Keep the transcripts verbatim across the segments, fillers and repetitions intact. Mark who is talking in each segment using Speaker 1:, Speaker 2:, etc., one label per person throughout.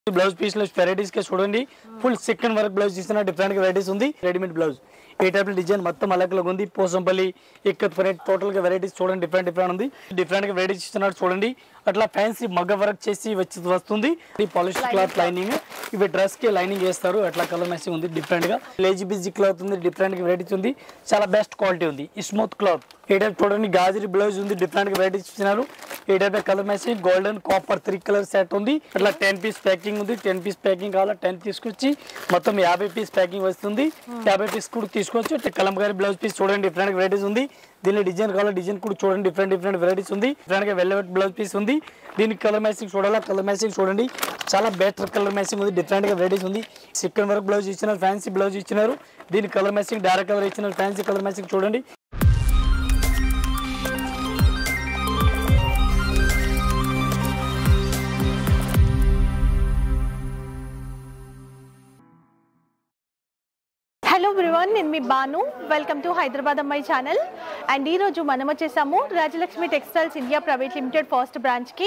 Speaker 1: Blouse piece లో varieties కే చూడండి ఫుల్ సెకండ్ వర్క్ బ్లౌజ్ ఇస్తున్న డిఫరెంట్ వెరైటీస్ ఉంది రెడీమేడ్ బ్లౌజ్ ఏ టైప్ డిజైన్ మొత్తం అలగ్ ఉంది పోసంపల్లి ఇక్కత్ ఫ్రంట్ టోటల్ గా వెరైటీస్ చూడండి డిఫరెంట్ డిఫరెంట్ ఉంది డిఫరెంట్ గా వెరైటీస్ ఇస్తున్నారు చూడండి అట్లా ఫ్యాన్సీ మగ్గ వర్క్ చేసి వచ్చి వస్తుంది ఈ పాలిష్ క్లాత్ లైనింగ్ ఇవి డ్రెస్ కి లైనింగ్ చేస్తారు అట్లా కలర్ మ్యాచింగ్ ఉంది డిఫరెంట్ గా లేజీ బిజీ క్లాత్ ఉంది డిఫరెంట్ గా వెరైటీస్ ఉంది చాలా బెస్ట్ క్వాలిటీ ఉంది స్మూత్ క్లాత్ ఏ టైప్ చూడండి గాజరీ బ్లౌజ్ ఉంది డిఫరెంట్ గా వెరైటీస్ ఇస్తున్నారు ఏ type colour matching golden copper three colour set ఉంది అట్లా టెన్ పీస్ ప్యాకింగ్ ఉంది టెన్ పీస్ ప్యాకింగ్ కావాలా టెన్ తీసుకొచ్చి మొత్తం యాభై పీస్ ప్యాకింగ్ వస్తుంది యాభై పీస్ కూడా తీసుకోవచ్చు కలంకారీ బ్లౌజ్ పీస్ చూడండి డిఫరెంట్ వెరైటీస్ ఉంది దీని డిజైన్ కావాలా డిజైన్ కూడా చూడండి డిఫరెంట్ డిఫరెంట్ వెరైటీస్ ఉంది డిఫరెంట్ గా వెల్వెట్ బ్లౌజ్ పీస్ ఉంది దీనికి కలర్ మ్యాచింగ్ చూడాలా కలర్ మ్యాచింగ్ చూడండి చాలా బెటర్ కలర్ మ్యాచింగ్ ఉంది డిఫరెంట్ గా వెరైటీస్ ఉంది సెకండ్ వర్క్ బ్లౌజ్ ఇచ్చినారు ఫ్యాన్సీ బ్లౌజ్ ఇచ్చినారు దీని కలర్ మ్యాచింగ్ డైరెక్ట్ కలర్ ఇచ్చినారు ఫ్యాన్సీ కలర్ మ్యాచింగ్ చూడండి
Speaker 2: హలో ఎవ్రీవన్ నేను మీ బాను వెల్కమ్ టు హైదరాబాద్ అమ్మాయి ఛానల్ అండ్ ఈరోజు మనం వచ్చేసాము Rajalakshmi textiles India private limited first బ్రాంచ్కి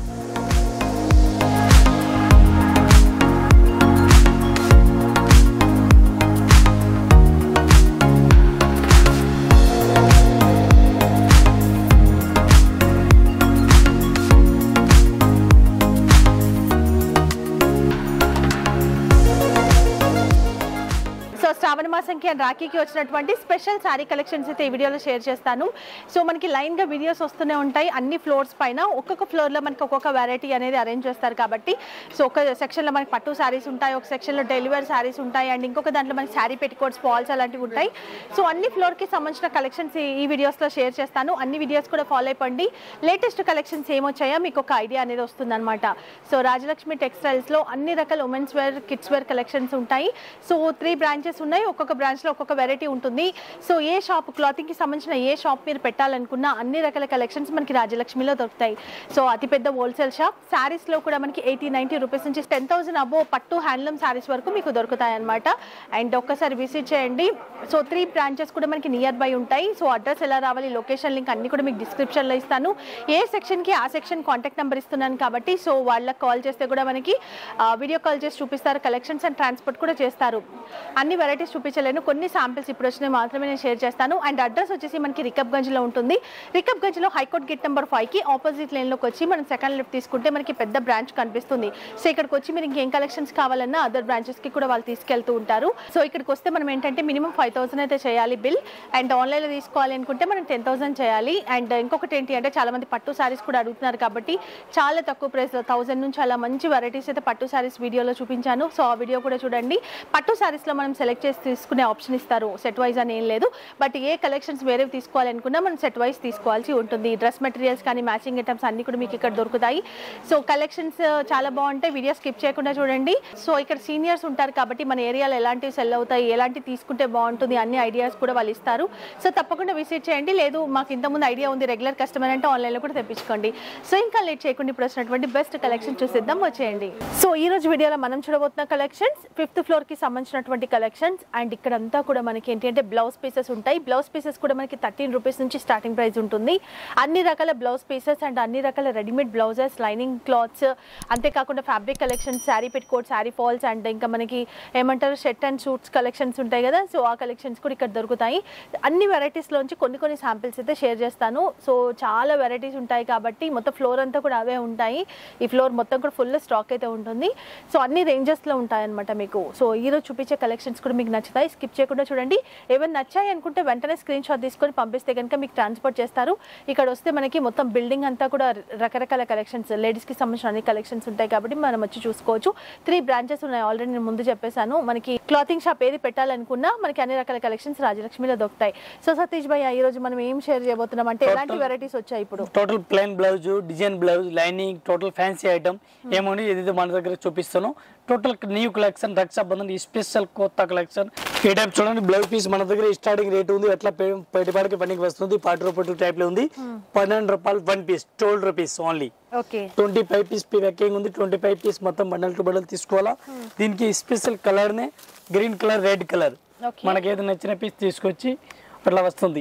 Speaker 2: శ్రావణ మాసంకి అండ్ రాఖీకి వచ్చినటువంటి స్పెషల్ శారీ కలెక్షన్స్ అయితే ఈ వీడియోలో షేర్ చేస్తాను. సో మనకి లైన్గా వీడియోస్ వస్తూనే ఉంటాయి అన్ని ఫ్లోర్స్ పైన ఒక్కొక్క ఫ్లోర్లో మనకి ఒక్కొక్క వెరైటీ అనేది అరేంజ్ చేస్తారు కాబట్టి సో ఒక సెక్షన్లో మనకి పట్టు శారీస్ ఉంటాయి, ఒక సెక్షన్లో డెలివరీ శారీస్ ఉంటాయి అండ్ ఇంకొక దాంట్లో మనకి శారీ పెట్టుకోట్స్ ఫాల్స్ అలాంటివి ఉంటాయి. సో అన్ని ఫ్లోర్కి సంబంధించిన కలెక్షన్స్ ఈ వీడియోస్లో షేర్ చేస్తాను. అన్ని వీడియోస్ కూడా ఫాలో అయిపోండి. లేటెస్ట్ కలెక్షన్స్ ఏమొచ్చాయో మీకు ఒక ఐడియా అనేది వస్తుంది అనమాట. సో రాజలక్ష్మి టెక్స్టైల్స్లో అన్ని రకాల women's wear kids wear collections ఉంటాయి. సో త్రీ బ్రాంచెస్ ఉన్నాయి, ఒక్కొక్క బ్రాంచ్లో ఒక్కొక్క వెరైటీ ఉంటుంది. సో ఏ షాప్ క్లాతింగ్కి సంబంధించిన ఏ షాప్ మీరు పెట్టాలనుకున్నా అన్ని రకాల కలెక్షన్స్ మనకి రాజలక్ష్మిలో దొరుకుతాయి. సో అతిపెద్ద హోల్సేల్ షాప్. శారీస్లో కూడా మనకి ఎయిటీ నైంటీ రూపీస్ నుంచి టెన్ థౌసండ్ అబో పట్టు హ్యాండ్లూమ్ శారీస్ వరకు మీకు దొరుకుతాయి అనమాట. అండ్ ఒక్కసారి విజిట్ చేయండి. సో త్రీ బ్రాంచెస్ కూడా మనకి నియర్ బై ఉంటాయి. సో అడ్రస్ ఎలా రావాలి, లొకేషన్ లింక్ అన్ని కూడా మీకు డిస్క్రిప్షన్లో ఇస్తాను. ఏ సెక్షన్కి ఆ సెక్షన్ కాంటాక్ట్ నెంబర్ ఇస్తున్నాను కాబట్టి సో వాళ్ళకి కాల్ చేస్తే కూడా మనకి వీడియో కాల్ చేసి చూపిస్తారు కలెక్షన్స్ అండ్ ట్రాన్స్పోర్ట్ కూడా చేస్తారు. అన్ని వెరైటీస్ చూపించలేను, కొన్ని శాంపిల్స్ ఇప్పుడు వచ్చినాయి మాత్రమే నేను షేర్ చేస్తాను. అండ్ అడ్రస్ వచ్చేసి మనకి రికబ్గంజ్లో ఉంటుంది. రికబ్గంజ్లో హైకోర్ట్ గేట్ నెంబర్ ఫైవ్కి ఆపోజిట్ లైన్లోకి వచ్చి మనం సెకండ్ లిఫ్ట్ తీసుకుంటే మనకి పెద్ద బ్రాంచ్ కనిపిస్తుంది. సో ఇక్కడికి వచ్చి మీరు ఇంకేం కలెక్షన్స్ కావాలన్నా అదర్ బ్రాంచెస్కి కూడా వాళ్ళు తీసుకెళ్తూ ఉంటారు. సో ఇక్కడికి వస్తే మనం ఏంటంటే మినిమం ఫైవ్ థౌసండ్ అయితే చేయాలి బిల్. అండ్ ఆన్లైన్లో తీసుకోవాలి అనుకుంటే మనం టెన్ థౌసండ్ చేయాలి. అండ్ ఇంకొకటి ఏంటి అంటే చాలా మంది పట్టు శారీస్ కూడా అడుగుతున్నారు కాబట్టి చాలా తక్కువ ప్రైస్లో థౌసండ్ నుంచి అలా మంచి వెరైటీస్ అయితే పట్టు శారీస్ వీడియోలో చూపించాను. సో ఆ వీడియో కూడా చూడండి. పట్టు శారీస్లో మనం సెలెక్ట్ చేసి తీసుకునే ఆప్షన్ ఇస్తారు, సెట్ వైజ్ అని ఏం లేదు. బట్ ఏ కలెక్షన్స్ వేరేవి తీసుకోవాలనుకున్నా మనం సెట్ వైజ్ తీసుకోవాల్సి ఉంటుంది. డ్రెస్ మెటీరియల్స్ కానీ మ్యాచింగ్ ఐటమ్స్ అన్ని కూడా మీకు ఇక్కడ దొరుకుతాయి. సో కలెక్షన్స్ చాలా బాగుంటాయి, వీడియో స్కిప్ చేయకుండా చూడండి. సో ఇక్కడ సీనియర్స్ ఉంటారు కాబట్టి మన ఏరియాలో ఎలాంటివి సెల్ అవుతాయి, ఎలాంటివి తీసుకుంటే బాగుంటుంది అన్ని ఐడియాస్ కూడా వాళ్ళు ఇస్తారు. సో తప్పకుండా విజిట్ చేయండి. లేదు మాకు ఇంతకుముందు ఐడియా ఉంది రెగ్యులర్ కస్టమర్ అంటే ఆన్లైన్లో కూడా తెప్పించుకోండి. సో ఇంకా లేట్ చేయకుండా ఇప్పుడు వచ్చినటువంటి బెస్ట్ కలెక్షన్ చూసిద్దాం, వచ్చేయండి. సో ఈ రోజు వీడియోలో మనం చూడబోతున్న కలెక్షన్స్ ఫిఫ్త్ ఫ్లోర్కి సంబంధించినటువంటి కలెక్షన్స్. అండ్ ఇక్కడ అంతా కూడా మనకి ఏంటి అంటే బ్లౌజ్ పీసెస్ ఉంటాయి. బ్లౌజ్ పీసెస్ కూడా మనకి థర్టీన్ రూపీస్ నుంచి స్టార్టింగ్ ప్రైస్ ఉంటుంది. అన్ని రకాల బ్లౌజ్ పీసెస్ అండ్ అన్ని రకాల రెడీమేడ్ బ్లౌజెస్, లైనింగ్ క్లాత్స్, అంతేకాకుండా fabric collections, sari petticoat, sari falls and ఇంకా మనకి ఏమంటారు షర్ట్ అండ్ షూట్స్ కలెక్షన్స్ ఉంటాయి కదా. సో ఆ కలెక్షన్స్ కూడా ఇక్కడ దొరుకుతాయి. అన్ని వెరైటీస్లోంచి కొన్ని కొన్ని శాంపిల్స్ అయితే షేర్ చేస్తాను. సో చాలా వెరైటీస్ ఉంటాయి కాబట్టి మొత్తం ఫ్లోర్ అంతా కూడా అవే ఉంటాయి. ఈ ఫ్లోర్ మొత్తం కూడా ఫుల్ స్టాక్ అయితే ఉంటుంది. సో అన్ని రేంజెస్లో ఉంటాయి అనమాట మీకు. సో ఈరోజు చూపించే కలెక్షన్స్ కూడా మీకు నచ్చుతాయి, స్కిప్ చేయకుండా చూడండి. ఏమైనా నచ్చాయి అనుకుంటే వెంటనే స్క్రీన్ షాట్ తీసుకొని పంపిస్తే కనుక మీకు ట్రాన్స్పోర్ట్ చేస్తారు. ఇక్కడ వస్తే మనకి మొత్తం బిల్డింగ్ అంతా కూడా రకరకాల కలెక్షన్స్, లేడీస్కి సంబంధించిన అన్ని కలెక్షన్స్ ఉంటాయి కాబట్టి మనం వచ్చి చూసుకోవచ్చు. త్రీ బ్రాంచెస్ ఉన్నాయి, ఆల్రెడీ నేను ముందు చెప్పేశాను. మనకి క్లాతింగ్ షాప్ ఏది పెట్టాలనుకున్నా మనకి అన్ని రకాల కలెక్షన్స్ రాజలక్ష్మిలో దొరుకుతాయి. సో సతీష్ భాయ్ ఈ రోజు మనం ఏం షేర్ చేయబోతున్నాం అంటే ఎలాంటి వెరైటీస్ వచ్చాయి ఇప్పుడు?
Speaker 1: Total plain blouse, design blouse, lining, total fancy item ఏమోని ఏదైతే మన దగ్గర చూపిస్తాను. Total new collection, Rakshabandhan special కొత్త కలెక్షన్. ఏ టైప్ చూడండి బ్లౌజ్ పీస్ మన దగ్గర స్టార్టింగ్ రేట్ ఉంది, అట్లా పెట్టుబడికి పనికి వస్తుంది. పార్టీ రూపాయలు టైప్ లో ఉంది. పన్నెండు రూపాయలు one piece, twelve rupees only. Twenty five piece packing ఉంది. ట్వంటీ ఫైవ్ పీస్ మొత్తం బండల్ టు బండల్ తీసుకోవాలా. దీనికి స్పెషల్ కలర్ నే గ్రీన్ కలర్, రెడ్ కలర్ మనకి ఏది నచ్చిన పీస్ తీసుకొచ్చి అట్లా వస్తుంది.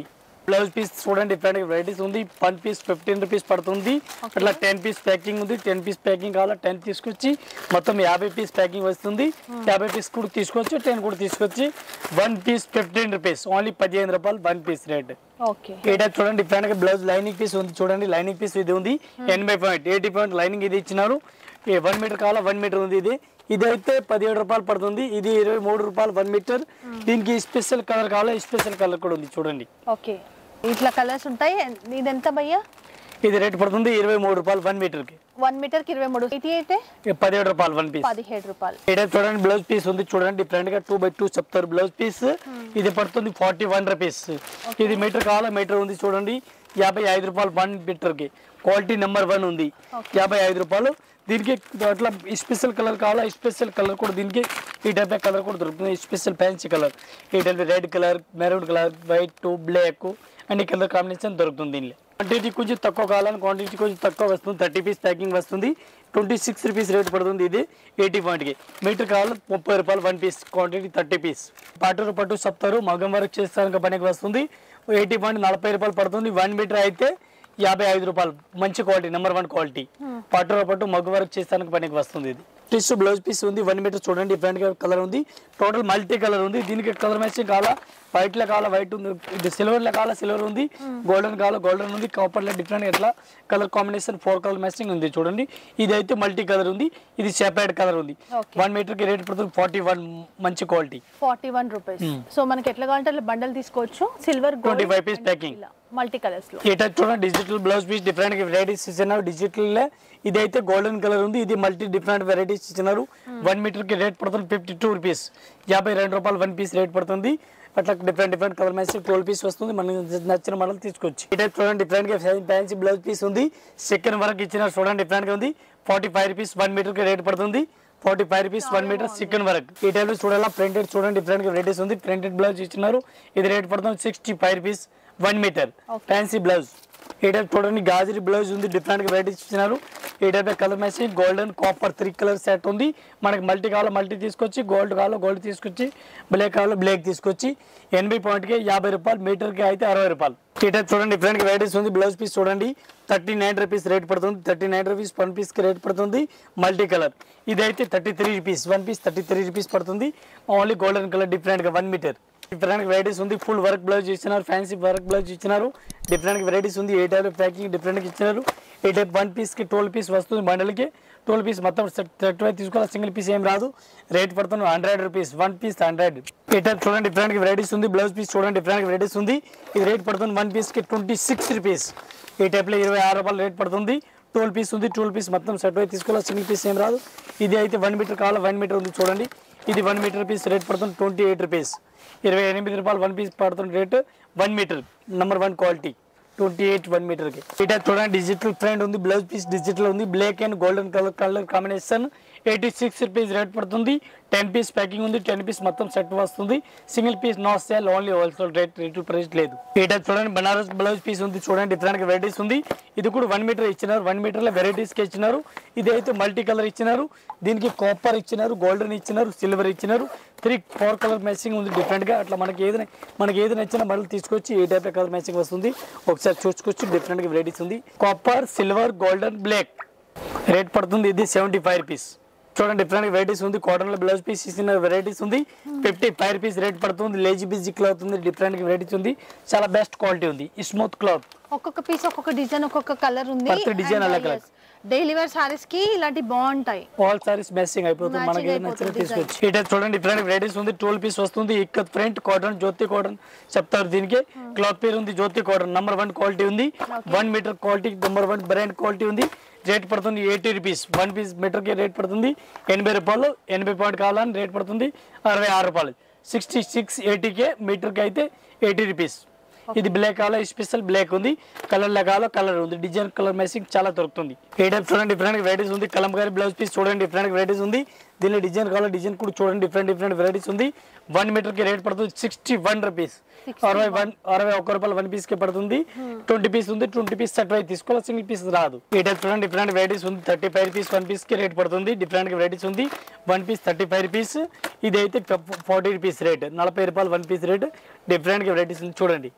Speaker 1: బ్లౌజ్ పీస్ చూడండి డిఫరెంట్ వెరైటీస్ ఉంది. వన్ పీస్ ఫిఫ్టీన్ రూపీస్ పడుతుంది. అట్లా టెన్ పీస్ ప్యాకింగ్ ఉంది. టెన్ పీస్ ప్యాకింగ్ కావాలా టెన్ తీసుకొచ్చి మొత్తం యాభై పీస్ ప్యాకింగ్ వస్తుంది. యాభై పీస్ కూడా తీసుకొచ్చి టెన్ కూడా తీసుకొచ్చి one piece fifteen rupees only పదిహేను రూపాయలు వన్ పీస్ రేట్.
Speaker 2: ఓకే
Speaker 1: ఈ టైప్ చూడండి డిఫరెంట్ గా బ్లౌజ్ లైనింగ్ పీస్ ఉంది చూడండి. లైనింగ్ పీస్ ఇది ఉంది ఎనభై పాయింట్ ఎయిటీ పాయింట్ లైనింగ్ ఇది ఇచ్చినారు. వన్ మీటర్ కావాలా వన్ మీటర్ ఉంది. ఇది ఇది అయితే పదిహేడు రూపాయలు పడుతుంది. ఇది ఇరవై మూడు రూపాయలు వన్ మీటర్. దీనికి స్పెషల్ కలర్ కావాలా స్పెషల్ కలర్ కూడా ఉంది చూడండి.
Speaker 2: ఓకే ఇట్లా కలర్స్ ఉంటాయి. ఇది ఎంత భయ్యా?
Speaker 1: ఇది రేట్ పడుతుంది ఇరవై మూడు రూపాయలు వన్ మీటర్ కి.
Speaker 2: వన్ మీటర్ కి ఇరవై మూడు. ఇది అయితే
Speaker 1: పదిహేడు రూపాయలు వన్ పీస్.
Speaker 2: పదిహేడు రూపాయలు.
Speaker 1: ఈ టైప్ చూడండి బ్లౌజ్ పీస్ ఉంది చూడండి డిఫరెంట్ గా టూ బై టూ చెప్తారు బ్లౌజ్ పీస్. ఇది పడుతుంది ఫార్టీ వన్ రూపీస్. ఇది మీటర్ కావాలా మీటర్ ఉంది చూడండి యాభై ఐదు రూపాయలు వన్ మీటర్ కి. క్వాలిటీ నెంబర్ వన్ ఉంది యాభై ఐదు రూపాయలు. దీనికి అట్లా స్పెషల్ కలర్ కావాలా స్పెషల్ కలర్ కూడా దీనికి ఈ టైప్ కలర్ కూడా దొరుకుతుంది. స్పెషల్ ఫ్యాన్సీ కలర్ ఈ type red colour maroon colour white black అన్ని కలర్ కాంబినేషన్ దొరుకుతుంది. దీనిలో క్వాంటిటీ కొంచెం తక్కువ కావాలని క్వాంటిటీ కొంచెం తక్కువ వస్తుంది. థర్టీ పీస్ ప్యాకింగ్ వస్తుంది. ట్వంటీ సిక్స్ రూపీస్ రేట్ పడుతుంది. ఇది ఎయిటీ పాయింట్కి మీటర్ కావాలి ముప్పై రూపాయలు one piece. Quantity thirty piece. పాటు పట్టు చెప్తారు మగం వరకు చేస్తానికి పనికి వస్తుంది. ఎయిటీ పాయింట్ నలభై రూపాయలు పడుతుంది. వన్ మీటర్ అయితే యాభై ఐదు రూపాయలు మంచి క్వాలిటీ నెంబర్ వన్ క్వాలిటీ. పట్టు పట్టు మగ్గు వరకు చేస్తానికి పనికి వస్తుంది. ఇది టిష్యూ బ్లౌజ్ పీస్ ఉంది వన్ మీటర్ చూడండి డిఫరెంట్ కలర్ ఉంది. టోటల్ మల్టీ కలర్ ఉంది. దీనికి కలర్ మ్యాచింగ్ కావాలా వైట్ లో కావాలా వైట్ ఉంది. ఇది సిల్వర్ లో కావాలా సిల్వర్ ఉంది. గోల్డెన్ కావాలా గోల్డెన్ ఉంది. కాపర్ లో డిఫరెంట్ ఎట్లా colour combination four colour matching ఉంది చూడండి. ఇది అయితే మల్టీ కలర్ ఉంది. ఇది సెపరేట్ కలర్ ఉంది. వన్ మీటర్ కి రేట్ పడుతుంది ఫార్టీ వన్ మంచి quality
Speaker 2: forty one rupees. So మనకి ఎట్లా కావాలంటే బండల్ తీసుకోవచ్చు. Silver
Speaker 1: twenty five piece packing
Speaker 2: multi colours లో.
Speaker 1: ఈ టైప్ చూడండి digital blouse piece different varieties ఇచ్చినారు డిజిటల్. ఇది అయితే గోల్డెన్ కలర్ ఉంది. ఇది మల్టీ డిఫరెంట్ వెరైటీస్ ఇచ్చినారు. వన్ మీటర్ కి రేట్ పడుతుంది ఫిఫ్టీ టూ రూపీస్ యాభై రెండు రూపాయలు వన్ పీస్ రేట్ పడుతుంది. అట్లా different different colour matching twelve piece వస్తుంది. మనకి నచ్చిన మోడల్ తీసుకోవచ్చు. ఈ టైప్ చూడండి డిఫరెంట్ గా ఫ్యాన్సీ బ్లౌజ్ పీస్ ఉంది. సెకండ్ వరకు ఇచ్చినారు చూడండి డిఫరెంట్ గా ఉంది. Forty five rupees one metre కి రేట్ పడుతుంది. Forty five rupees one metre second వరకు. ఈ టైప్ చూడాలా ప్రింటెడ్ చూడండి డిఫరెంట్ గా వెరైటీస్ ఉంది. ప్రింటెడ్ బ్లౌజ్ ఇచ్చినారు. ఇది రేట్ పడుతుంది sixty five rupees one metre fancy blouse. ఈ టైప్ చూడండి గాజరీ బ్లౌజ్ ఉంది డిఫరెంట్ గా వెరైటీస్ ఇచ్చినారు. ఈ type colour matching golden copper three colour set ఉంది. మనకి మల్టీ కావాలో మల్టీ తీసుకొచ్చి గోల్డ్ కావాలో గోల్డ్ తీసుకొచ్చి బ్లాక్ కావాలో బ్లాక్ తీసుకొచ్చి ఎనభై పాయింట్ కి యాభై రూపాయలు మీటర్ కి అయితే అరవై రూపాయలు. ఈ టైప్ చూడండి డిఫరెంట్ వెరైటీస్ ఉంది. బ్లౌజ్ పీస్ చూడండి థర్టీ నైన్ రూపీస్ రేట్ పడుతుంది. Thirty nine rupees one piece కి రేట్ పడుతుంది. మల్టీ కలర్ ఇది అయితే thirty three rupees one piece thirty three rupees పడుతుంది. ఓన్లీ గోల్డెన్ కలర్ డిఫరెంట్ గా వన్ మీటర్. డిఫరెంట్ వెరైటీస్ ఉంది. ఫుల్ వర్క్ బ్లౌజ్ ఇచ్చినారు. Fancy work blouse ఇచ్చినారు. డిఫరెంట్ వెరైటీస్ ఉంది. ఏ టైప్ ప్యాకింగ్ డిఫరెంట్ ఇచ్చినారు. ఏ టైప్ వన్ పీస్ కి ట్వెల్వ్ పీస్ వస్తుంది. బండల్కి ట్వెల్వ్ పీస్ మొత్తం సెట్ వైపు తీసుకోవాలి. సింగిల్ పీస్ ఏం రాదు. రేట్ పడుతుంది hundred rupees one piece hundred. ఈ టైప్ చూడండి డిఫరెంట్ వెరైటీస్ ఉంది. బ్లౌజ్ పీస్ చూడండి డిఫరెంట్ వెరైటీస్ ఉంది. ఇది రేట్ పడుతుంది వన్ పీస్ కి ట్వంటీ సిక్స్ రూపీస్. ఈ టైప్ లో ఇరవై ఆరు రూపాయలు రేట్ పడుతుంది. ట్వెల్వ్ పీస్ ఉంది. ట్వెల్వ్ పీస్ మొత్తం సెట్ వైపు తీసుకోవాలి. సింగిల్ పీస్ ఏం రాదు. ఇది అయితే వన్ మీటర్ కావాలి వన్ మీటర్ ఉంది చూడండి. ఇది వన్ మీటర్ పీస్ రేట్ పడుతుంది ట్వంటీ ఎయిట్ రూపీస్ ఇరవై ఎనిమిది రూపాయలు వన్ పీస్ పడుతుంది rate. One metre number one quality twenty eight one metre కి. ఈ టైప్ చూడండి డిజిటల్ ప్రింట్ ఉంది. బ్లౌజ్ పీస్ డిజిటల్ ఉంది. Black and golden colour colour combination eighty six rupees rate పడుతుంది. టెన్ పీస్ ప్యాకింగ్ ఉంది. Ten piece మొత్తం set వస్తుంది. Single piece no sale only wholesale rate retail price లేదు. ఈ type చూడండి Banaras blouse piece ఉంది చూడండి డిఫరెంట్ వెరైటీస్ ఉంది. ఇది కూడా వన్ మీటర్ ఇచ్చినారు. వన్ మీటర్ లో వెరైటీస్ కి ఇచ్చినారు. ఇది అయితే మల్టీ కలర్ ఇచ్చినారు. దీనికి కాపర్ ఇచ్చినారు గోల్డెన్ ఇచ్చినారు సిల్వర్ ఇచ్చినారు. త్రీ ఫోర్ కలర్ మ్యాచింగ్ ఉంది డిఫరెంట్ గా. అట్లా మనకి ఏదైనా మనకి ఏది నచ్చినా మళ్ళీ తీసుకొచ్చి ఏ టైప్ కలర్ మ్యాచింగ్ వస్తుంది ఒకసారి చూసుకొచ్చి డిఫరెంట్ గా వెరైటీస్ ఉంది. Copper silver golden black rate పడుతుంది. ఇది సెవెంటీ ఫైవ్ రూపీస్. చూడండి డిఫరెంట్ వెరైటీస్ ఉంది. కాటన్ లో బ్లౌజ్ పీస్ ఇచ్చిన వెరైటీస్ ఉంది. ఫిఫ్టీ ఫైవ్ రూపీస్ రేట్ పడుతుంది. లేజీ బిజీ క్లాత్ ఉంది. డిఫరెంట్ వెరైటీస్ ఉంది. చాలా బెస్ట్ క్వాలిటీ ఉంది. Smooth cloth.
Speaker 2: ఒక్కొక్క పీస్ ఒక్కొక్క డిజైన్ ఒక్కొక్క కలర్ ఉంది.
Speaker 1: ప్రతి డిజైన్ అలా కలర్.
Speaker 2: డైలీ వేర్ సారీస్ కి ఇలాంటి బాగుంటాయి.
Speaker 1: ఆల్ సారీస్ మ్యాచింగ్ అయిపోతుంది. మనకి ఏది నచ్చినా తీసుకోవచ్చు. ఈ టైప్ చూడండి డిఫరెంట్ వెరైటీస్ ఉంది. ట్వెల్వ్ పీస్ వస్తుంది. Ikat print cotton Jyoti cotton చెప్తారు. దీనికి క్లాత్ పేరు ఉంది Jyoti cotton. Number one quality ఉంది. One metre quality number one brand quality ఉంది. రేట్ పడుతుంది eighty rupees one piece metre కి రేట్ పడుతుంది ఎనభై రూపాయలు. ఎనభై పాయింట్ కావాలని రేట్ పడుతుంది అరవై ఆరు రూపాయలు. సిక్స్టీ సిక్స్ ఎయిటీకే మీటర్ కి అయితే ఎయిటీ రూపీస్. ఇది బ్లాక్ కావాలా స్పెషల్ బ్లాక్ ఉంది. కలర్ లా కావాలా కలర్ ఉంది. డిజైన్ కలర్ మ్యాచింగ్ చాలా దొరుకుతుంది. ఏ టైప్ చూడండి డిఫరెంట్ వెరైటీస్ ఉంది. కలంకారీ బ్లౌజ్ పీస్ చూడండి డిఫరెంట్ వెరైటీస్ ఉంది. దీనిలో డిజైన్ కావాలా డిజైన్ కూడా చూడండి డిఫరెంట్ డిఫరెంట్ వెరైటీస్ ఉంది. వన్ మీటర్ కి రేట్ పడుతుంది సిక్స్టీ వన్ రూపీస్ అరవై వన్ అరవై ఒక్క రూపాయలు వన్ పీస్ కి పడుతుంది. ట్వంటీ పీస్ ఉంది. ట్వంటీ పీస్ సెట్ వైపు తీసుకోవాలి. సింగిల్ పీస్ రాదు. ఈ టైప్ చూడండి డిఫరెంట్ వెరైటీస్ ఉంది. Thirty five rupees one piece కి రేట్ పడుతుంది. డిఫరెంట్ వెరైటీస్ ఉంది. One piece thirty five rupees. ఇది అయితే ఫార్టీ రూపీస్ రేట్ నలభై రూపాయలు one piece rate. Different varieties ఉంది చూడండి.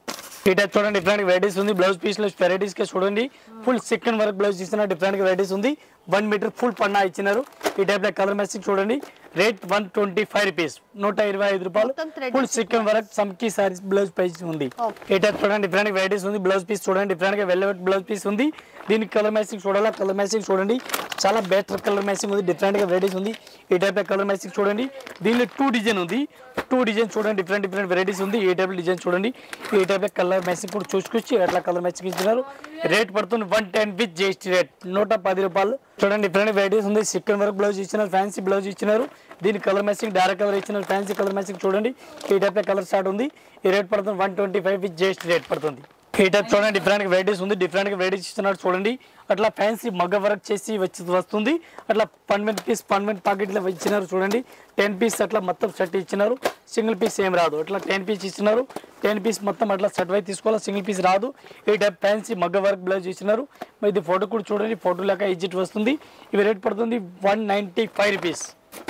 Speaker 1: ఈ టైప్ చూడండి డిఫరెంట్ వెరైటీస్ ఉంది బ్లౌజ్ పీస్ లో వెరైటీస్ కే చూడండి ఫుల్ సెకండ్ వర్క్ బ్లౌజ్ ఇస్తున్నారు డిఫరెంట్ వెరైటీస్ ఉంది వన్ మీటర్ ఫుల్ పన్నా ఇచ్చినారు ఈ టైప్ లో కలర్ మ్యాచింగ్ చూడండి rate one twenty five rupees నూట ఇరవై ఐదు రూపాయలు ఫుల్ సెకండ్ వర్క్ సమ్కి సారీస్ బ్లౌజ్ పీస్ ఉంది ఈ టైప్ చూడండి డిఫరెంట్ వెరైటీస్ ఉంది బ్లౌజ్ పీస్ చూడండి డిఫరెంట్ గా వెల్వెట్ బ్లౌజ్ పీస్ ఉంది దీనికి కలర్ మ్యాచింగ్ చూడాలా కలర్ మ్యాచింగ్ చూడండి చాలా బెటర్ కలర్ మ్యాచింగ్ ఉంది డిఫరెంట్ గా వెరైటీస్ ఉంది ఈ టైప్ లో కలర్ మ్యాచింగ్ చూడండి దీనిలో టూ డిజైన్ ఉంది టూ డిజైన్ చూడండి డిఫరెంట్ డిఫరెంట్ వెరైటీస్ ఉంది ఈ టైప్ డిజైన్ చూడండి ఈ టైప్ కలర్ మ్యాచింగ్ కూడా చూసుకొచ్చి అట్లా కలర్ మ్యాచింగ్ ఇస్తున్నారు రేట్ పడుతుంది one ten with GST rate నూట పది రూపాయలు చూడండి డిఫరెంట్ వెరైటీస్ ఉంది చికెన్ వర్క్ బ్లౌజ్ ఇచ్చినారు ఫ్యాన్సీ బ్లౌజ్ ఇచ్చినారు దీని కలర్ మ్యాచింగ్ డైరెక్ట్ కలర్ ఇచ్చినారు ఫ్యాన్సీ కలర్ మ్యాచింగ్ చూడండి ఈ టైప్ కలర్ స్టార్ట్ ఉంది ఈ రేట్ పడుతుంది one twenty five with GST rate పడుతుంది ఈ టైప్ చూడండి డిఫరెంట్ వెరైటీస్ ఉంది డిఫరెంట్ వెరైటీస్ ఇస్తున్నారు చూడండి అట్లా ఫ్యాన్సీ మగ్గ వర్క్ చేసి వచ్చి వస్తుంది అట్లా పన్నెండు పీస్ పన్నెండు ప్యాకెట్లో ఇచ్చినారు చూడండి టెన్ పీస్ అట్లా మొత్తం సెట్ ఇచ్చినారు సింగిల్ పీస్ ఏం రాదు అట్లా టెన్ పీస్ ఇచ్చినారు టెన్ పీస్ మొత్తం అట్లా సెట్ వై తీసుకోవాలి సింగిల్ పీస్ రాదు ఈ టైప్ ఫ్యాన్సీ మగ్గ వర్క్ బ్లౌజ్ ఇచ్చినారు ఇది ఫోటో కూడా చూడండి ఫోటో లెక్క ఎగ్జిట్ వస్తుంది ఇవి రేట్ పడుతుంది వన్ నైంటీ ఫైవ్ రూపీస్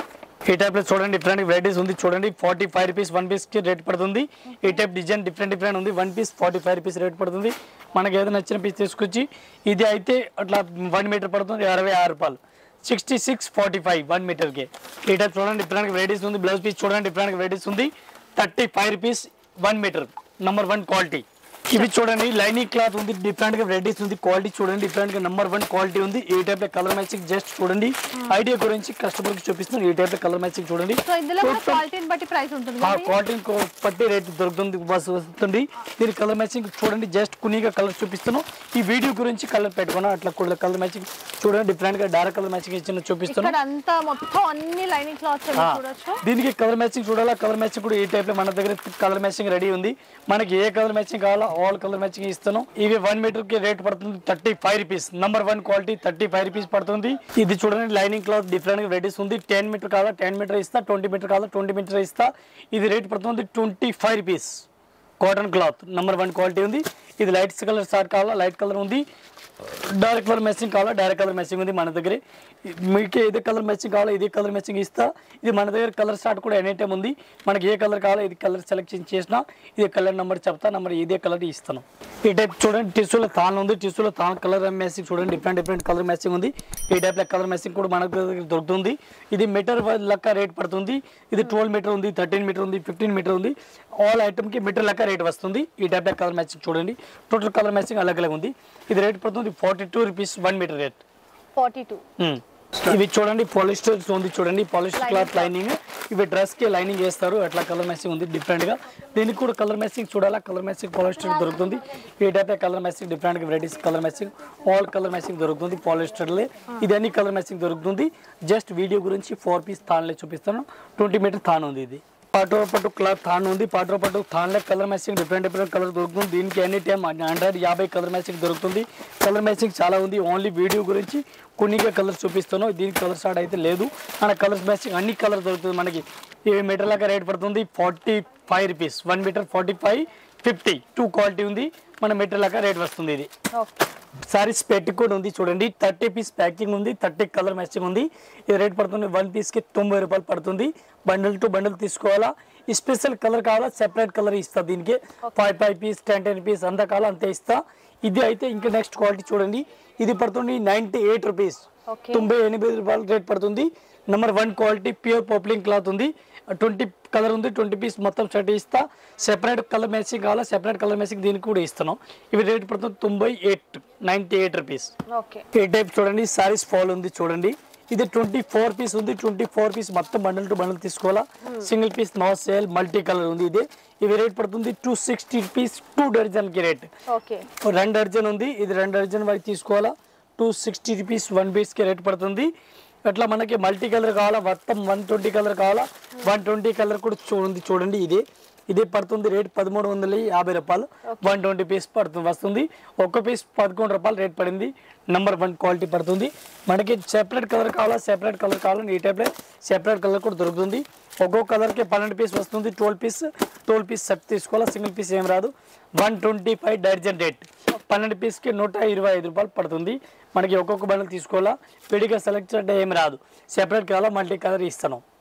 Speaker 1: ఈ టైప్ లో చూడండి డిఫరెంట్ వెరైటీస్ ఉంది చూడండి forty five rupees one piece కి రేట్ పడుతుంది ఈ టైప్ డిజైన్ డిఫరెంట్ డిఫరెంట్ ఉంది one piece forty five rupees rate పడుతుంది మనకి ఏదైనా నచ్చిన పీస్ తీసుకొచ్చి ఇది అయితే అట్లా వన్ మీటర్ పడుతుంది అరవై ఆరు రూపాయలు sixty six forty five one మీటర్కి ఈ టైప్ చూడండి డిఫరెంట్ వెరైటీస్ ఉంది బ్లౌజ్ పీస్ చూడండి డిఫరెంట్ వెరైటీస్ ఉంది thirty five rupees one metre number one quality ఇవి చూడండి లైనింగ్ క్లాత్ ఉంది డిఫరెంట్ గా వెరైటీస్ ఉంది క్వాలిటీ చూడండి డిఫరెంట్ గా నంబర్ వన్ క్వాలిటీ ఉంది ఈ టైప్ లో కలర్ మ్యాచింగ్ జస్ట్ చూడండి ఐడియా గురించి కస్టమర్ కి చూపిస్తున్నాను ఈ టైప్ లో కలర్ మ్యాచింగ్ చూడండి
Speaker 2: క్వాలిటీని బట్టి ప్రైస్ ఉంటుంది
Speaker 1: క్వాలిటీ బట్టి రేట్ దొరుకుతుంది బస్ వస్తుంది దీని కలర్ మ్యాచింగ్ చూడండి జస్ట్ కునీగా కలర్ చూపిస్తున్నాను ఈ వీడియో గురించి కలర్ పెట్టుకున్నా అట్లా కూడా కలర్ మ్యాచింగ్ చూడండి డిఫరెంట్ గా డార్క్ కలర్ మ్యాచింగ్ ఇచ్చిన చూపిస్తున్నాను
Speaker 2: అంతా మొత్తం అన్ని లైనింగ్ క్లాత్స్ చూడొచ్చు
Speaker 1: దీనికి కలర్ మ్యాచింగ్ చూడాలా కలర్ మ్యాచింగ్ కూడా ఈ టైప్ లో మన దగ్గర కలర్ మ్యాచింగ్ రెడీ ఉంది మనకి ఏ కలర్ మ్యాచింగ్ కావాలో ఆల్ కలర్ మ్యాచింగ్ ఇస్తాను ఇవి వన్ మీటర్ కి రేట్ పడుతుంది thirty five rupees number one quality thirty five rupees పడుతుంది ఇది చూడండి లైనింగ్ క్లాత్ డిఫరెంట్ వెరైటీస్ ఉంది టెన్ మీటర్ కావాలా టెన్ మీటర్ ఇస్తా ట్వంటీ మీటర్ కావాలా ట్వంటీ మీటర్ ఇస్తా ఇది రేట్ పడుతుంది twenty five rupees cotton cloth number one quality ఉంది ఇది లైట్ కలర్ స్టార్ట్ కావాలా లైట్ కలర్ ఉంది డైరెక్ట్ కలర్ మ్యాచింగ్ కావాలా డైరెక్ట్ కలర్ మ్యాచింగ్ ఉంది మన దగ్గర మీకు ఇదే కలర్ మ్యాచింగ్ కావాలా ఇదే కలర్ మ్యాచింగ్ ఇస్తా ఇది మన దగ్గర కలర్ స్టార్ట్ కూడా ఎనీ టైం ఉంది మనకి ఏ కలర్ కావాలో ఇది కలర్ సెలెక్షన్ చేసినా ఇది కలర్ నెంబర్ చెప్తా నెంబర్ ఇదే కలర్ ఇస్తాను ఈ టైప్ చూడండి టిష్యూలో తాన్ ఉంది టిష్యూలో తాన్ కలర్ మ్యాచింగ్ చూడండి డిఫరెంట్ డిఫరెంట్ కలర్ మ్యాచింగ్ ఉంది ఈ టైప్ లో కలర్ మ్యాచింగ్ కూడా మన దగ్గర దొరుకుతుంది ఇది మీటర్ లెక్క రేట్ పడుతుంది ఇది ట్వెల్వ్ మీటర్ ఉంది థర్టీన్ మీటర్ ఉంది ఫిఫ్టీన్ మీటర్ ఉంది ఆల్ ఐటమ్ కి మీటర్ లెక్క రేట్ వస్తుంది ఈ టైప్ లో కలర్ మ్యాచింగ్ చూడండి టోటల్ కలర్ మ్యాచింగ్ అలగ్ అలగ్ ఉంది ఇది రేట్ పడుతుంది forty two rupees one metre rate
Speaker 2: forty two
Speaker 1: ఇవి చూడండి పాలిస్టర్ ఉంది చూడండి పాలిస్టర్ క్లాత్ లైనింగ్ ఇవి డ్రెస్ కి లైనింగ్ వేస్తారు అట్లా కలర్ మ్యాచింగ్ ఉంది డిఫరెంట్ గా దీనికి కూడా కలర్ మ్యాచింగ్ చూడాలా కలర్ మ్యాచింగ్ పాలిస్టర్ దొరుకుతుంది ఈ టైప్ కలర్ మ్యాచింగ్ డిఫరెంట్ గా varieties colour matching all colour matching దొరుకుతుంది పాలిస్టర్ లే ఇది అన్ని కలర్ మ్యాచింగ్ దొరుకుతుంది జస్ట్ వీడియో గురించి ఫోర్ పీస్ తాన్లే చూపిస్తాను ట్వంటీ మీటర్ తాన్ ఉంది ఇది పాటో పట్టు క్లాత్ థాన్ ఉంది పాటో పట్టు థాన్లే colour matching different different colour దొరుకుతుంది దీనికి ఎనీ టైం హండ్రెడ్ యాభై కలర్ మ్యాచింగ్ దొరుకుతుంది కలర్ మ్యాచింగ్ చాలా ఉంది ఓన్లీ వీడియో గురించి కొన్నిగా కలర్స్ చూపిస్తాను దీనికి కలర్ స్టార్ట్ అయితే లేదు మన కలర్స్ మ్యాచింగ్ అన్ని కలర్ దొరుకుతుంది మనకి ఈ మీటర్ లాగా రేట్ పడుతుంది forty five rupees one metre forty five fifty two quality ఉంది మన మీటర్ లాగా రేట్ వస్తుంది ఇది సారీస్ పెట్టి కూడా ఉంది చూడండి థర్టీ పీస్ ప్యాకింగ్ ఉంది థర్టీ కలర్ మ్యాచింగ్ ఉంది ఇది రేట్ పడుతుంది వన్ పీస్కి తొంభై రూపాయలు పడుతుంది బండిల్ టు బండిల్ తీసుకోవాలా ఈ స్పెషల్ కలర్ కావాలా సెపరేట్ కలర్ ఇస్తా దీనికి five five piece ten ten piece అంత కావాలా అంతే ఇస్తా ఇది అయితే ఇంకా నెక్స్ట్ క్వాలిటీ చూడండి ఇది పడుతుంది నైన్టీ ఎయిట్ రూపీస్ తొంభై ఎనిమిది రూపాయలు రేట్ పడుతుంది number one quality pure poplin cloth ఉంది ట్వంటీ కలర్ ఉంది ట్వంటీ పీస్ మొత్తం సెట్ ఇస్తా సెపరేట్ కలర్ మ్యాచింగ్ కావాలా సెపరేట్ కలర్ మ్యాచింగ్ దీనికి కూడా ఇస్తాను ఇవి రేట్ పడుతుంది తొంభై ఎయిట్ నైన్టీ ఎయిట్ రూపీస్ ఈ టైప్ చూడండి సారీస్ ఫాల్ ఉంది చూడండి ఇది ట్వంటీ ఫోర్ పీస్ ఉంది ట్వంటీ ఫోర్ పీస్ మొత్తం బండల్ టు బండల్ తీసుకోవాలా single piece no sale multi colour ఉంది ఇది ఇవి రేట్ పడుతుంది two sixty piece two dozen కి రేట్ రెండు డర్జన్ ఉంది ఇది రెండు డర్జన్ వరకు తీసుకోవాలా two sixty rupees one piece కి రేట్ పడుతుంది అట్లా మనకి మల్టీ కలర్ కావాలా మొత్తం వన్ ట్వంటీ కలర్ కావాలా వన్ ట్వంటీ కలర్ కూడా చూడండి చూడండి ఇది ఇది పడుతుంది రేట్ పదమూడు వందల యాభై రూపాయలు వన్ ట్వంటీ పీస్ పడుతుంది వస్తుంది ఒక్క పీస్ పదకొండు రూపాయలు రేట్ పడింది నెంబర్ వన్ క్వాలిటీ పడుతుంది మనకి సెపరేట్ కలర్ కావాలా సెపరేట్ కలర్ కావాలని ఈ టైప్లో సెపరేట్ కలర్ కూడా దొరుకుతుంది ఒక్కొక్క కలర్కి పన్నెండు పీస్ వస్తుంది twelve piece twelve piece set తీసుకోవాలా సింగిల్ పీస్ ఏం రాదు one twenty five dozen rate పన్నెండు పీస్కి నూట ఇరవై ఐదు రూపాయలు పడుతుంది మనకి ఒక్కొక్క బండలు తీసుకోవాలా విడిగా సెలెక్ట్ అంటే ఏం రాదు సెపరేట్ కావాలా మల్టీ కలర్ ఇస్తాను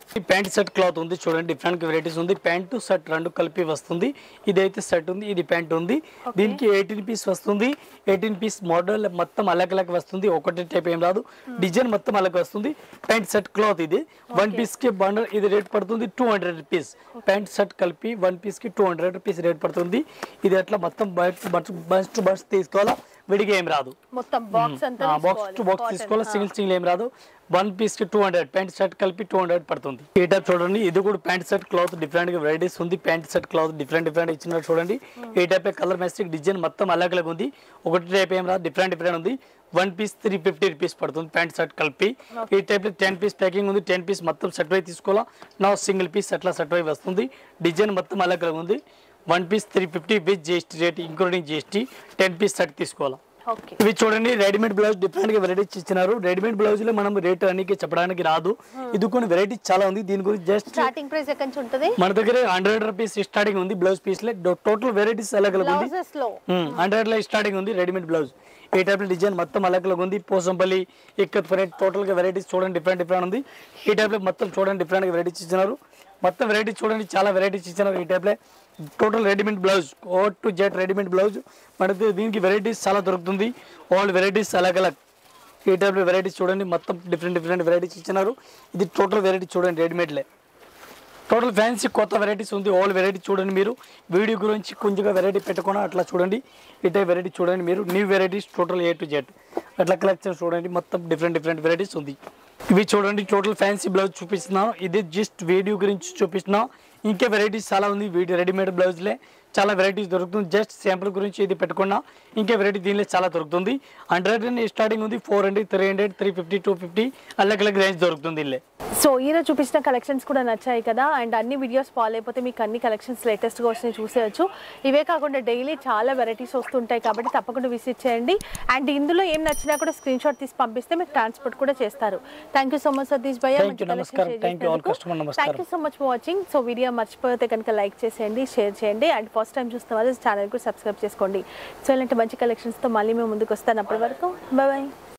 Speaker 1: ఈ ప్యాంట్ సెట్ క్లాత్ ఉంది చూడండి, డిఫరెంట్ వెరైటీస్ ఉంది. ప్యాంటు సెట్ రెండు కలిపి వస్తుంది. ఇదైతే సెట్ ఉంది, ఇది ప్యాంట్ ఉంది. దీనికి ఎయిటీన్ పీస్ వస్తుంది. ఎయిటీన్ పీస్ మోడల్ మొత్తం అలగ్ అలగ్ వస్తుంది, ఒకటి టైప్ ఏం రాదు. డిజైన్ మొత్తం అలగ్ వస్తుంది. ప్యాంట్ సెట్ క్లాత్ ఇది వన్ పీస్ కి బండల్ ఇది రేట్ పడుతుంది two hundred rupees. Pant set కలిపి వన్ పీస్ కి టూ హండ్రెడ్ రూపీస్ రేట్ పడుతుంది. ఇది అట్లా మొత్తం బస్ టు బస్ తీసుకోవాలా, విడిగా ఏం రాదు.
Speaker 2: మొత్తం బాక్స్ అంతా
Speaker 1: బాక్స్ టు బాక్స్ తీసుకోవాలి, సింగిల్ సింగిల్ ఏం రాదు. వన్ పీస్ కి టూ హండ్రెడ్, ప్యాంట్ షర్ట్ కలిపి టూ హండ్రెడ్ పడుతుంది. ఈ టైప్ చూడండి, ఇది కూడా ప్యాంట్ షర్ట్ క్లాత్ డిఫరెంట్ గా వెరైటీస్ ఉంది. Pant shirt cloth different different ఇచ్చినారు చూడండి. ఈ టైప్ కలర్ మ్యాస్టిక్ డిజైన్ మొత్తం అలగ్ అలగ్ ఉంది, ఒకటి టైప్ ఏం రాదు, డిఫరెంట్ డిఫరెంట్ ఉంది. One piece three fifty rupees పడుతుంది ప్యాంట్ షర్ట్ కలిపి. ఈ టైప్ టెన్ పీస్ ప్యాకింగ్ ఉంది, టెన్ పీస్ మొత్తం సెట్ వై తీసుకోవాలా. నా సింగిల్ పీస్ అట్లా సెట్ వై వస్తుంది. డిజైన్ మొత్తం అలగ్ అలగ్ ఉంది. One piece three fifty with GST rate including GST. Ten piece set తీసుకోవాలా. ఇవి చూడండి, రెడీమేడ్ బ్లౌజ్ డిఫరెంట్ గా వెరైటీస్ ఇచ్చినారు. రెడీమేడ్ బ్లౌజ్ లో మనం రేట్ అనికి చెప్పడానికి రాదు, ఇది కొన్ని వెరైటీస్ చాలా ఉంది. దీని గురించి జస్ట్
Speaker 2: స్టార్టింగ్ ప్రైస్ ఎక్కడ నుంచి ఉంటది?
Speaker 1: మన దగ్గర హండ్రెడ్ రూపీస్ స్టార్టింగ్ ఉంది బ్లౌజ్ పీస్ లో. టోటల్ వెరైటీస్ అలగ్ అలగ్ ఉంది. హండ్రెడ్ లో స్టార్టింగ్ ఉంది రెడీమేడ్ బ్లౌజ్. ఈ టైప్ డిజైన్ మొత్తం అలగ్ అలగ్ ఉంది. పోసంపల్లి, ఇక్కత్ పనేట్ టోటల్ గా వెరైటీస్ చూడండి డిఫరెంట్ డిఫరెంట్ ఉంది. ఈ టైప్ లో మొత్తం చూడండి డిఫరెంట్ గా వెరైటీస్ ఇచ్చినారు. మొత్తం వెరైటీస్ చూడండి, చాలా వెరైటీస్ ఇచ్చినారు. ఈ టైప్ లో total readymade blouse, A to Z readymade blouse. మనకి దీనికి వెరైటీస్ చాలా దొరుకుతుంది, ఆల్ వెరైటీస్ అలగ్ అలగ్. ఈ టైప్ లో వెరైటీస్ చూడండి, మొత్తం డిఫరెంట్ డిఫరెంట్ వెరైటీస్ ఇచ్చినారు. ఇది టోటల్ వెరైటీ చూడండి రెడీమేడ్లే. టోటల్ ఫ్యాన్సీ కొత్త వెరైటీస్ ఉంది, ఆల్ వెరైటీ చూడండి. మీరు వీడియో గురించి కొంచెంగా వెరైటీ పెట్టుకున్నా అట్లా చూడండి. ఈ టైప్ వెరైటీ చూడండి మీరు, new varieties total A to Z అట్లా కలెక్షన్ చూడండి. మొత్తం డిఫరెంట్ డిఫరెంట్ వెరైటీస్ ఉంది. ఇవి చూడండి టోటల్ ఫ్యాన్సీ బ్లౌజ్ చూపిస్తున్నాను. ఇది జస్ట్ వీడియో గురించి చూపిస్తున్నాను. ఇంకా వెరైటీస్ చాలా ఉంది. వీడియో రెడీమేడ్ బ్లౌజ్లే చాలా వెరైటీస్ దొరుకుతుంది. జస్ట్ శాంపుల్ గురించి ఇది పెట్టుకున్నా, ఇంకా వెరైటీ దీనిలో చాలా దొరుకుతుంది. హండ్రెడ్ స్టార్టింగ్ ఉంది, four hundred three hundred three fifty two fifty అలగ్ అలగ్ రేంజ్ దొరుకుతుంది ఇల్లే.
Speaker 2: సో ఈరోజు చూపించిన కలెక్షన్స్ కూడా నచ్చాయి కదా, అండ్ అన్ని వీడియోస్ ఫాలో అయిపోతే మీకు అన్ని కలెక్షన్స్ లేటెస్ట్గా వచ్చినాయి చూసేయచ్చు. ఇవే కాకుండా డైలీ చాలా వెరైటీస్ వస్తుంటాయి కాబట్టి తప్పకుండా విజిట్ చేయండి. అండ్ ఇందులో ఏం నచ్చినా కూడా స్క్రీన్ షాట్ తీసి పంపిస్తే మీకు ట్రాన్స్పోర్ట్ కూడా చేస్తారు. Thank you so much Satish భయ్య, thank you so much for watching. So video మర్చిపోతే కనుక లైక్ చేసేయండి, షేర్ చేయండి, అండ్ ఫస్ట్ టైం చూస్తున్న వాళ్ళు ఛానల్ కూడా సబ్స్క్రైబ్ చేసుకోండి. సో ఇలాంటి మంచి కలెక్షన్స్తో మళ్ళీ మేము ముందుకు వస్తాను. అప్పటి వరకు బాయ్ బాయ్.